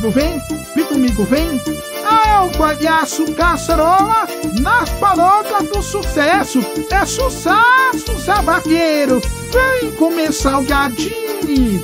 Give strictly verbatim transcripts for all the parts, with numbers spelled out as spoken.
comigo, vem, vem comigo, vem. É o palhaço Caçarola nas paródias do sucesso. É sucesso, Zé Vaqueiro. Vem comer salgadinho.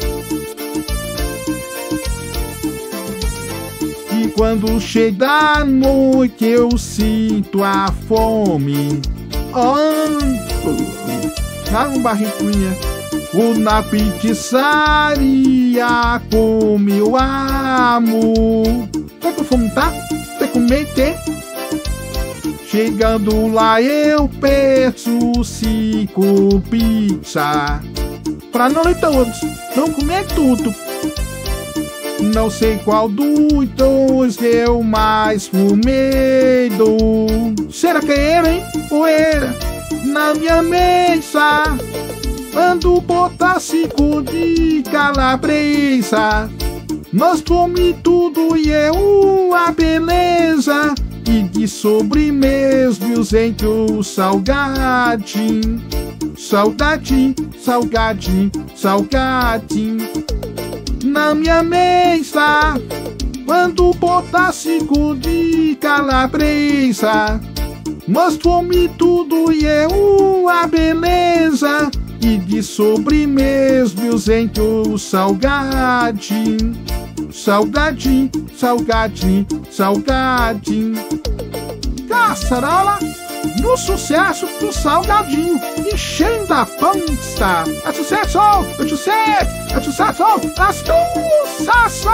E quando chega a noite eu sinto a fome. Ai, dá um barriguinha. Vou na pizzaria com meu amo. Tá com fome, tá? Tá com medo, tem? Chegando lá eu peço cinco pizza. Pra não ler todos, não comer tudo. Não sei qual dos dois eu mais com medo. Será que é ele, hein? Ou era? Na minha mesa ando botar cinco de calabresa. Nós come tudo e é uma beleza. E de sobremesa entre o salgadinho. Salgadinho, salgadinho, salgadinho. Na minha mesa ando botar cinco de calabresa. Nós come tudo e é uma beleza. E de sobremesa entre o salgadinho. Salgadinho, salgadinho, salgadinho. Caçarola no sucesso do salgadinho, enchendo a pança. É sucesso, é sucesso, é sucesso, é sucesso.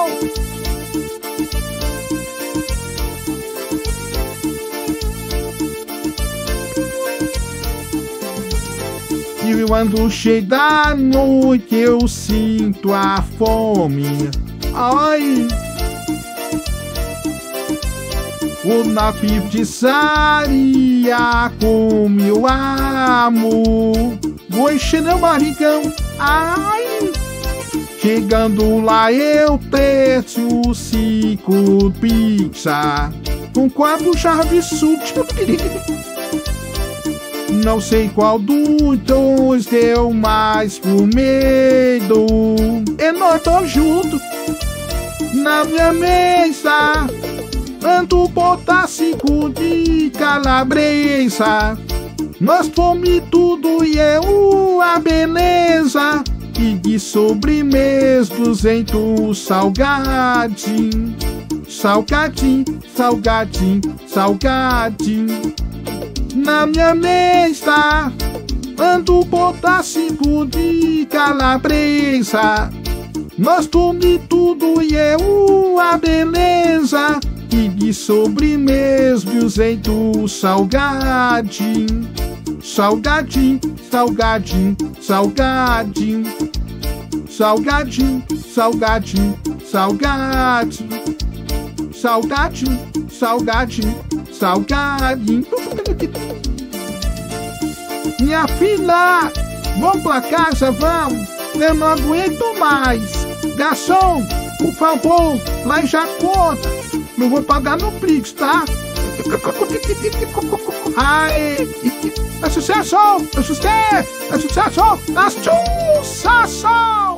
E quando chega a noite eu sinto a fome. Ai, vou na pizzaria com meu amo. Vou encher meu barrigão. Ai, chegando lá eu peço cinco pizza com quatro chaves suco. Não sei qual dos dois deu mais por medo. E nós dois juntos na minha mesa ando botar cinco de calabresa. Nós come tudo e é uma beleza. E de sobremesa entre o salgadinho. Salgadinho, salgadinho, salgadinho. Na minha mesa ando botar cinco de calabresa. Nós come tudo e é uma beleza. E de sobremesa entre o salgadinho. Salgadinho, salgadinho, salgadinho. Salgadinho, salgadinho, salgadinho. Salgadinho, salgadinho, salgadinho. Minha filha, vamos pra casa, vamos. Eu não aguento mais. Garçom, por favor, lá já conta. Não vou pagar no Pix, tá? Ai, é sucesso, é sucesso, é sucesso, é sucesso.